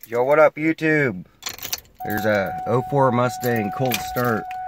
Yo, what up, YouTube? There's a '04 Mustang cold start